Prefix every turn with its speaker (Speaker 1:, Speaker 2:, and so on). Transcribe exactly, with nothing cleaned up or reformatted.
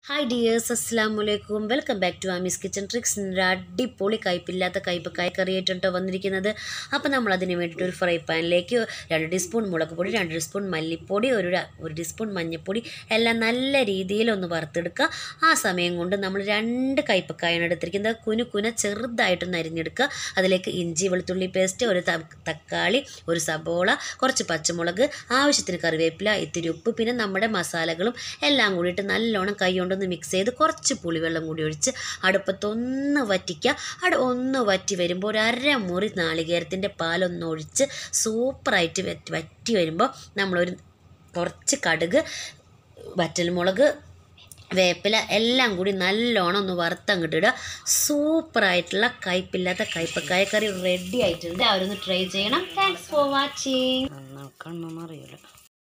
Speaker 1: Hi dears, അസ്സലാമു അലൈക്കും. Welcome back to ആമീസ് കിച്ചൺ ട്രിക്സ്. അടിപൊളി കയ്പില്ലാത്ത കയ്പക്കായ കറിയായിട്ടോ വന്നിരിക്കുന്നത്. അപ്പോൾ നമ്മൾ അതിന് വേണ്ടിയിട്ട് ഒരു ഫ്രൈ പാനിലേക്ക് രണ്ട് ടീസ്പൂൺ മുളക് പൊടി, രണ്ട് ടീസ്പൂൺ മല്ലിപ്പൊടി, ഒരു ഒരു ടീസ്പൂൺ മഞ്ഞൾപ്പൊടി എല്ലാം നല്ല രീതിയിൽ ഒന്ന് വറുത്തെടുക്കുക. ആ സമയം കൊണ്ട് നമ്മൾ രണ്ട് കയ്പക്കായാണ് എടുത്തിരിക്കുന്നത്. കുനു കുന ചെറുതായിട്ടൊന്ന് അരിഞ്ഞെടുക്കുക. അതിലേക്ക് ഇഞ്ചി വെളുത്തുള്ളി പേസ്റ്റ്, ഒരു തക്കാളി, ഒരു സബോള, കുറച്ച് പച്ചമുളക്, ആവശ്യത്തിന് കറിവേപ്പില, ഇത്തിരി ഉപ്പ്, പിന്നെ നമ്മുടെ മസാലകളും എല്ലാം കൂടിയിട്ട് നല്ലോണം കൈ കൊണ്ട് ഒന്ന് മിക്സ് ചെയ്ത് കുറച്ച് പുളിവെള്ളം കൂടി ഒഴിച്ച് അടുപ്പത്തൊന്ന് വറ്റിക്കുക. അവിടെ ഒന്ന് വറ്റി വരുമ്പോൾ ഒരു അരമുറി നാളികേരത്തിൻ്റെ പാലൊന്ന് ഒഴിച്ച് സൂപ്പറായിട്ട് വറ്റി വറ്റി വരുമ്പോൾ നമ്മളൊരു കുറച്ച് കടുക്, വറ്റൽമുളക്, വേപ്പില എല്ലാം കൂടി നല്ലോണം ഒന്ന് വറുത്തങ്ങിട്ടിടുക. സൂപ്പറായിട്ടുള്ള കയ്പില്ലാത്ത കയ്പക്കായ കറി റെഡി ആയിട്ടുണ്ട്. അവരൊന്ന് ട്രൈ ചെയ്യണം. Thanks for watching. കണ്ണൊന്നും അറിയില്ല.